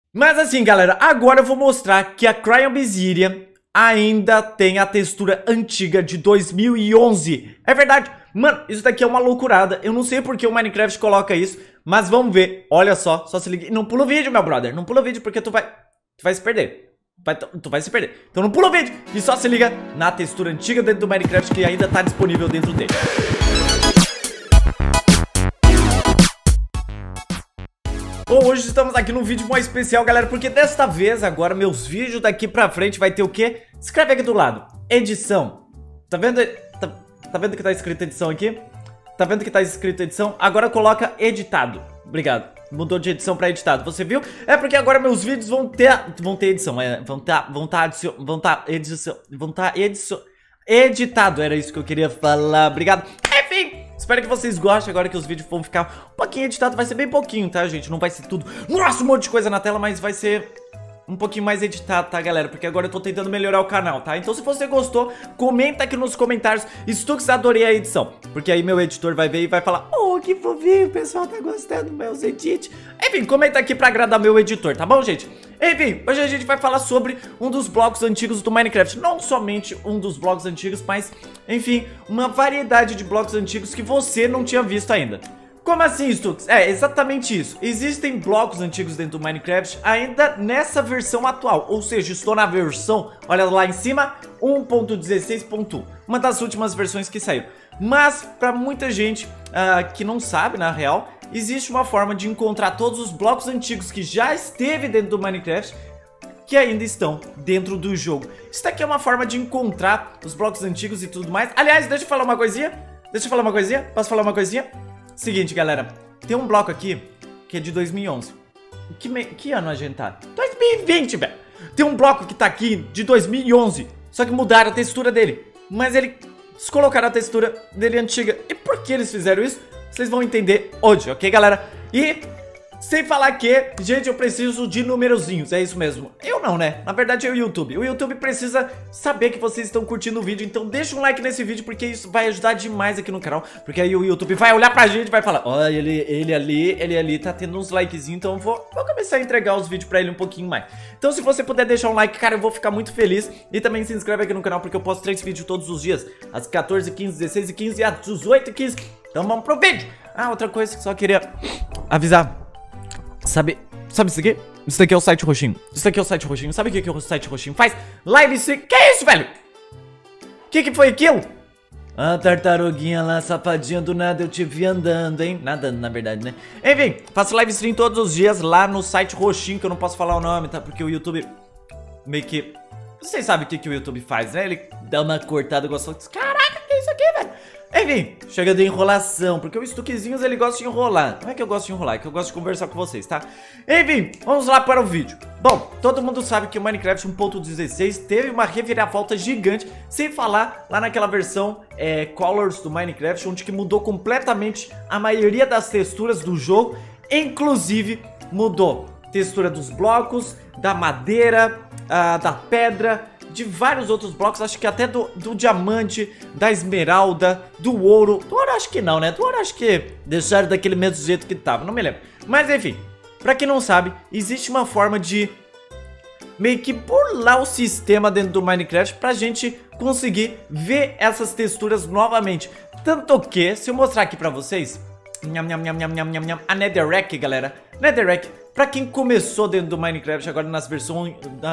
Mas assim, galera, agora eu vou mostrar que a Cry Obsidian ainda tem a textura antiga de 2011. É verdade. Mano, isso daqui é uma loucurada. Eu não sei por que o Minecraft coloca isso, mas vamos ver. Olha só se liga. E não pula o vídeo, meu brother. Não pula o vídeo porque tu vai se perder. Tu vai se perder. Então não pula o vídeo e só se liga na textura antiga dentro do Minecraft que ainda tá disponível dentro dele. Hoje estamos aqui num vídeo mais especial, galera, porque desta vez, agora, meus vídeos daqui pra frente vai ter o quê? Escreve aqui do lado, edição. Tá vendo? Tá vendo que tá escrito edição aqui? Tá vendo que tá escrito edição? Agora coloca editado. Obrigado. Mudou de edição pra editado, você viu? É porque agora meus vídeos vão ter edição, editado, era isso que eu queria falar, obrigado. Enfim, espero que vocês gostem agora que os vídeos vão ficar um pouquinho editados, vai ser bem pouquinho, tá, gente? Não vai ser tudo, nossa, um monte de coisa na tela, mas vai ser um pouquinho mais editado, tá, galera? Porque agora eu tô tentando melhorar o canal, tá? Então se você gostou, comenta aqui nos comentários Stux, adorei a edição. Porque aí meu editor vai ver e vai falar: oh, que fofinho, o pessoal tá gostando dos meus edits. Enfim, comenta aqui pra agradar meu editor, tá bom, gente? Enfim, hoje a gente vai falar sobre um dos blocos antigos do Minecraft. Não somente um dos blocos antigos, mas, enfim, uma variedade de blocos antigos que você não tinha visto ainda. Como assim, Stux? É, exatamente isso. Existem blocos antigos dentro do Minecraft ainda nessa versão atual. Ou seja, estou na versão, olha lá em cima, 1.16.1. Uma das últimas versões que saiu. Mas, pra muita gente que não sabe, na real, existe uma forma de encontrar todos os blocos antigos que já esteve dentro do Minecraft que ainda estão dentro do jogo. Isso daqui é uma forma de encontrar os blocos antigos e tudo mais. Aliás, deixa eu falar uma coisinha. Posso falar uma coisinha? Seguinte, galera, tem um bloco aqui que é de 2011. Que ano a gente tá? 2020, velho. Tem um bloco que tá aqui de 2011, só que mudaram a textura dele. Mas eles colocaram a textura dele antiga. E por que eles fizeram isso? Vocês vão entender hoje, ok, galera? E sem falar que, gente, eu preciso de numerozinhos, é isso mesmo. Eu não, né? Na verdade é o YouTube. O YouTube precisa saber que vocês estão curtindo o vídeo, então deixa um like nesse vídeo, porque isso vai ajudar demais aqui no canal. Porque aí o YouTube vai olhar pra gente e vai falar: olha, ele ali tá tendo uns likezinhos, então eu vou começar a entregar os vídeos pra ele um pouquinho mais. Então se você puder deixar um like, cara, eu vou ficar muito feliz. E também se inscreve aqui no canal, porque eu posto 3 vídeos todos os dias, às 14h15, 16h15 e às 18h15. Então vamos pro vídeo. Ah, outra coisa que só queria avisar. Sabe isso aqui? Isso daqui é o site roxinho. Sabe o que o site roxinho faz? Live stream. Que é isso, velho? Que foi aquilo? A tartaruguinha lá, safadinha, do nada eu te vi andando, hein? Nadando, na verdade, né? Enfim, faço live stream todos os dias lá no site roxinho, que eu não posso falar o nome, tá? Porque o YouTube meio que... Vocês sabem o que o YouTube faz, né? Ele dá uma cortada gostosa. Caraca, que é isso aqui, velho? Enfim, chega de enrolação, porque o Stuckzinhos ele gosta de enrolar. Não é que eu gosto de enrolar, é que eu gosto de conversar com vocês, tá? Enfim, vamos lá para o vídeo. Bom, todo mundo sabe que o Minecraft 1.16 teve uma reviravolta gigante, sem falar lá naquela versão Colors do Minecraft, onde que mudou completamente a maioria das texturas do jogo. Inclusive, mudou textura dos blocos, da madeira, da pedra, de vários outros blocos, acho que até do diamante, da esmeralda, do ouro. Do ouro acho que não, né? Do ouro acho que deixaram daquele mesmo jeito que tava, não me lembro. Mas enfim, pra quem não sabe, existe uma forma de meio que burlar o sistema dentro do Minecraft pra gente conseguir ver essas texturas novamente. Tanto que, se eu mostrar aqui pra vocês, a Netherrack, galera, Netherrack, pra quem começou dentro do Minecraft agora nas versões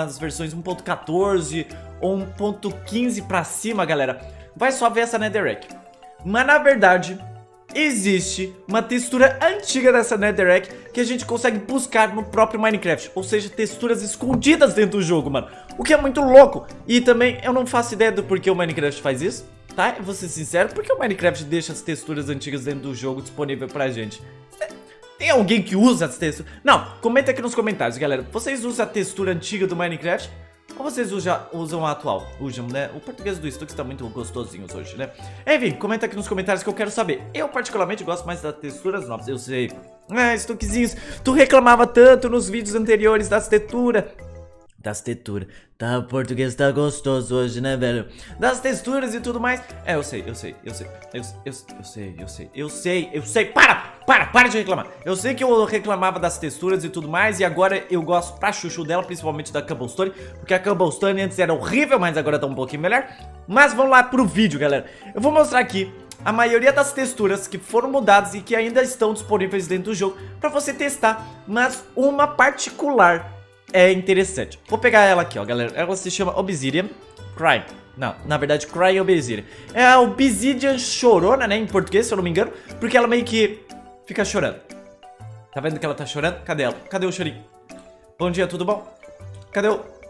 1.14 ou 1.15 pra cima, galera, vai só ver essa Netherrack. Mas na verdade, existe uma textura antiga dessa Netherrack que a gente consegue buscar no próprio Minecraft. Ou seja, texturas escondidas dentro do jogo, mano. O que é muito louco. E também eu não faço ideia do porquê o Minecraft faz isso, tá? Eu vou ser sincero, porque o Minecraft deixa as texturas antigas dentro do jogo disponível pra gente. Tem alguém que usa as texturas? Não, comenta aqui nos comentários, galera. Vocês usam a textura antiga do Minecraft? Ou vocês usam a atual? Usam, né? O português do Stux tá muito gostosinho hoje, né? Enfim, comenta aqui nos comentários que eu quero saber. Eu particularmente gosto mais das texturas novas, eu sei. Stuckzinhos, tu reclamava tanto nos vídeos anteriores das texturas. Tá, o português tá gostoso hoje, né, velho? Das texturas e tudo mais. Eu sei. Para! para de reclamar. Eu sei que eu reclamava das texturas e tudo mais, e agora eu gosto pra chuchu dela, principalmente da Cobblestone, porque a Cobblestone antes era horrível, mas agora tá um pouquinho melhor. Mas vamos lá pro vídeo, galera. Eu vou mostrar aqui a maioria das texturas que foram mudadas e que ainda estão disponíveis dentro do jogo pra você testar, mas uma particular é interessante. Vou pegar ela aqui, ó, galera. Ela se chama Obsidian Cry. Não, na verdade, Cry Obsidian. É a Obsidian chorona, né, em português, se eu não me engano, porque ela meio que fica chorando. Tá vendo que ela tá chorando? Cadê ela? Cadê o chorinho? Bom dia, tudo bom? Cadê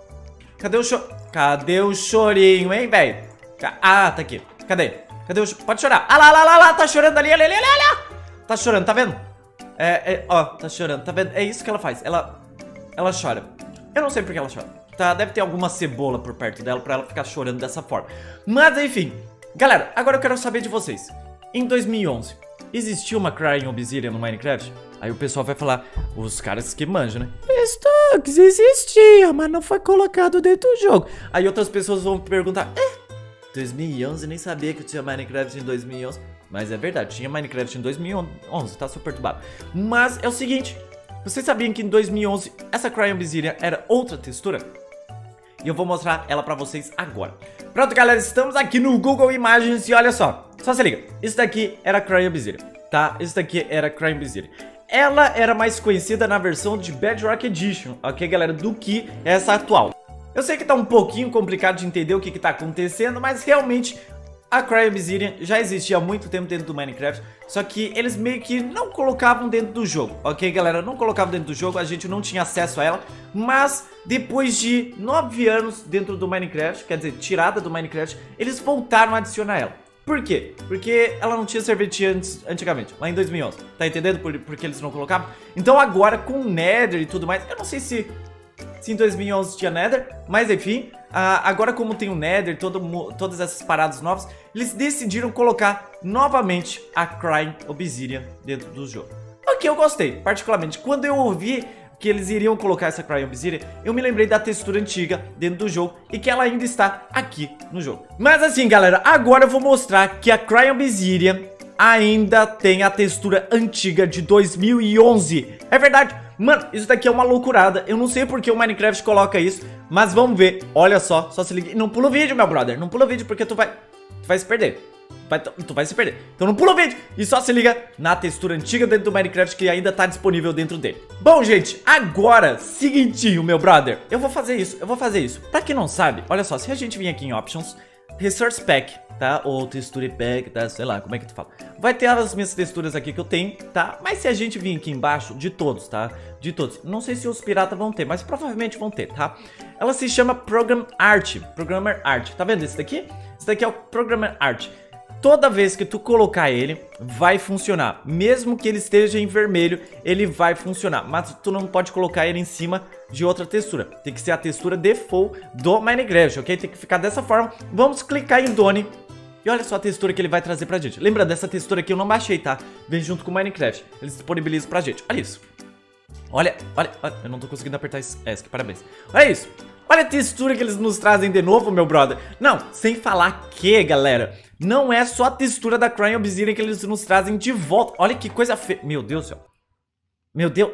o chorinho, hein, velho? Ah, tá aqui. Cadê? Pode chorar. Ah lá, tá chorando ali, ali. Tá chorando, tá vendo? Ó, tá chorando, tá vendo? É isso que ela faz, ela chora. Eu não sei por que ela chora. Tá, deve ter alguma cebola por perto dela pra ela ficar chorando dessa forma. Mas enfim, galera, agora eu quero saber de vocês. Em 2011, existiu uma Crying Obsidian no Minecraft? Aí o pessoal vai falar, os caras que manjam, né? Stugs, existia, mas não foi colocado dentro do jogo. Aí outras pessoas vão perguntar, 2011, nem sabia que tinha Minecraft em 2011. Mas é verdade, tinha Minecraft em 2011, tá super perturbado. Mas é o seguinte, vocês sabiam que em 2011 essa Crying Obsidian era outra textura? E eu vou mostrar ela pra vocês agora. Pronto, galera, estamos aqui no Google Imagens e olha só se liga. Isso daqui era Crying Obsidian, tá? Isso daqui era Crying Obsidian. Ela era mais conhecida na versão de Bedrock Edition, ok, galera, do que essa atual. Eu sei que tá um pouquinho complicado de entender o que tá acontecendo, mas realmente a Crying Obsidian já existia há muito tempo dentro do Minecraft, só que eles meio que não colocavam dentro do jogo, ok, galera? Não colocavam dentro do jogo, a gente não tinha acesso a ela, mas depois de 9 anos dentro do Minecraft, quer dizer, tirada do Minecraft, eles voltaram a adicionar ela. Por quê? Porque ela não tinha serventia antigamente, lá em 2011, tá entendendo por que eles não colocavam? Então agora com o Nether e tudo mais, eu não sei se em 2011 tinha Nether, mas enfim, agora como tem o Nether, todas essas paradas novas, eles decidiram colocar novamente a Crying Obsidian dentro do jogo. Ok, eu gostei, particularmente. Quando eu ouvi que eles iriam colocar essa Crying Obsidian, eu me lembrei da textura antiga dentro do jogo e que ela ainda está aqui no jogo. Mas assim, galera, agora eu vou mostrar que a Crying Obsidian ainda tem a textura antiga de 2011. É verdade. Mano, isso daqui é uma loucurada. Eu não sei por que o Minecraft coloca isso, mas vamos ver. Olha só se liga. Não pula o vídeo, meu brother. Não pula o vídeo porque tu vai se perder. Tu vai se perder. Então não pula o vídeo e só se liga na textura antiga dentro do Minecraft que ainda tá disponível dentro dele. Bom, gente, agora, seguintinho, meu brother. Eu vou fazer isso. Pra quem não sabe, olha só, se a gente vir aqui em Options, Resource Pack, tá? Ou Texture Pack, tá? Sei lá, como é que tu fala. Vai ter as minhas texturas aqui que eu tenho, tá? Mas se a gente vir aqui embaixo, de todos, tá? De todos. Não sei se os piratas vão ter, mas provavelmente vão ter, tá? Ela se chama Programmer Art. Tá vendo esse daqui? Esse daqui é o Programmer Art. Toda vez que tu colocar ele, vai funcionar. Mesmo que ele esteja em vermelho, ele vai funcionar. Mas tu não pode colocar ele em cima de outra textura. Tem que ser a textura default do Minecraft, ok? Tem que ficar dessa forma. Vamos clicar em Done. E olha só a textura que ele vai trazer pra gente. Lembra dessa textura aqui eu não baixei, tá? Vem junto com o Minecraft. Eles disponibilizam pra gente. Olha isso. Olha. Eu não tô conseguindo apertar esse ESC, parabéns. Olha isso. Olha a textura que eles nos trazem de novo, meu brother. Não, sem falar que, galera, não é só a textura da Crying Obsidian que eles nos trazem de volta. Olha que coisa feia. Meu Deus do céu. Meu Deus.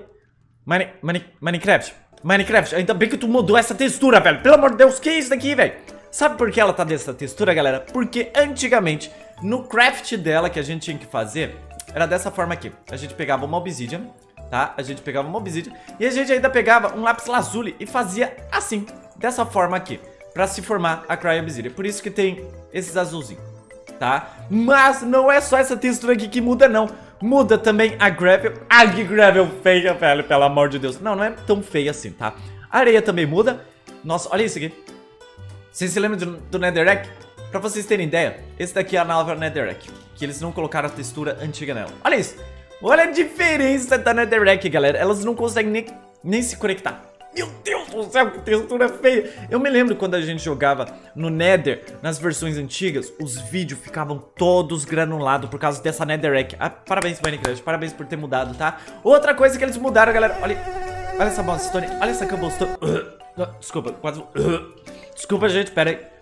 Minecraft, ainda bem que tu mudou essa textura, velho. Pelo amor de Deus, que é isso daqui, velho? Sabe por que ela tá dessa textura, galera? Porque antigamente, no craft dela que a gente tinha que fazer, era dessa forma aqui. A gente pegava uma obsidian, tá? A gente pegava uma obsidian e a gente ainda pegava um lápis lazuli e fazia assim, dessa forma aqui, pra se formar a Crying Obsidian. Por isso que tem esses azulzinhos, tá? Mas não é só essa textura aqui que muda, não. Muda também a gravel. Ah, que gravel feia, velho, pelo amor de Deus. Não é tão feia assim, tá? A areia também muda. Nossa, olha isso aqui. Vocês se lembram do Netherrack? Pra vocês terem ideia, esse daqui é a nova Netherrack, que eles não colocaram a textura antiga nela. Olha isso. Olha a diferença da Netherrack, galera. Elas não conseguem nem se conectar. Meu Deus do céu, que textura feia. Eu me lembro quando a gente jogava no Nether, nas versões antigas, os vídeos ficavam todos granulados por causa dessa Netherrack. Ah, parabéns, Minecraft, parabéns por ter mudado, tá? Outra coisa que eles mudaram, galera, olha essa Cobblestone, olha essa Cobblestone. Desculpa, quase... Desculpa, gente, pera aí.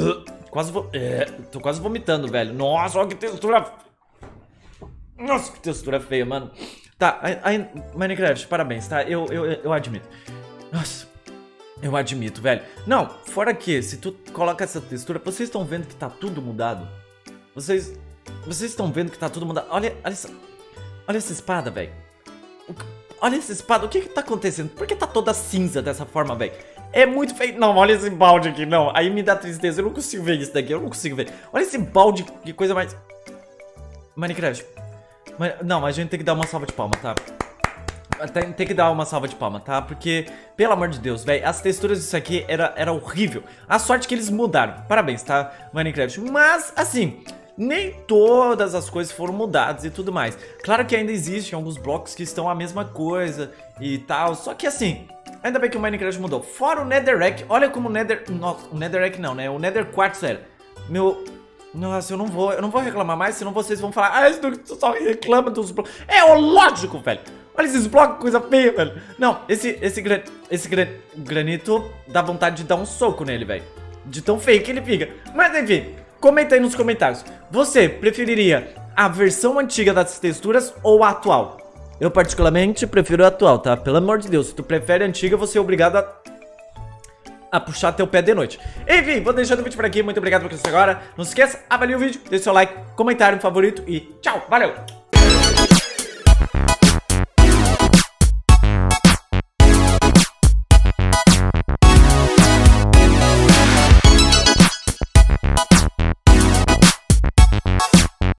Tô quase vomitando, velho. Nossa, olha que textura... Nossa, que textura feia, mano. Tá, Minecraft, parabéns, tá? Eu admito. Nossa, eu admito, velho. Não, fora que, se tu coloca essa textura, vocês estão vendo que tá tudo mudado? Vocês estão vendo que tá tudo mudado? Olha essa espada, velho. Olha essa espada, o que tá acontecendo? Por que tá toda cinza dessa forma, velho? É muito feio. Não, olha esse balde aqui, não. Aí me dá tristeza, eu não consigo ver isso daqui, eu não consigo ver. Olha esse balde, que coisa mais... Minecraft. Não, mas a gente tem que dar uma salva de palma, tá? Tem que dar uma salva de palma, tá? Porque, pelo amor de Deus, velho, as texturas disso aqui era horrível. A sorte que eles mudaram. Parabéns, tá, Minecraft? Mas, assim, nem todas as coisas foram mudadas e tudo mais. Claro que ainda existem alguns blocos que estão a mesma coisa e tal. Só que, assim, ainda bem que o Minecraft mudou. Fora o Netherrack, olha como o Nossa, o Netherrack não, né? O Nether Quartz era. Nossa, eu não vou reclamar mais, senão vocês vão falar: ah, tu só reclama dos blocos. É lógico, velho. Olha esses blocos, coisa feia, velho. Não, esse granito dá vontade de dar um soco nele, velho. De tão feio que ele fica. Mas enfim, comenta aí nos comentários. Você preferiria a versão antiga das texturas ou a atual? Eu particularmente prefiro a atual, tá? Pelo amor de Deus, se tu prefere a antiga, você é obrigado a puxar teu pé de noite. Enfim, vou deixando o vídeo por aqui. Muito obrigado por assistir agora. Não se esqueça, avalie o vídeo, deixe seu like, comentário favorito e tchau, valeu!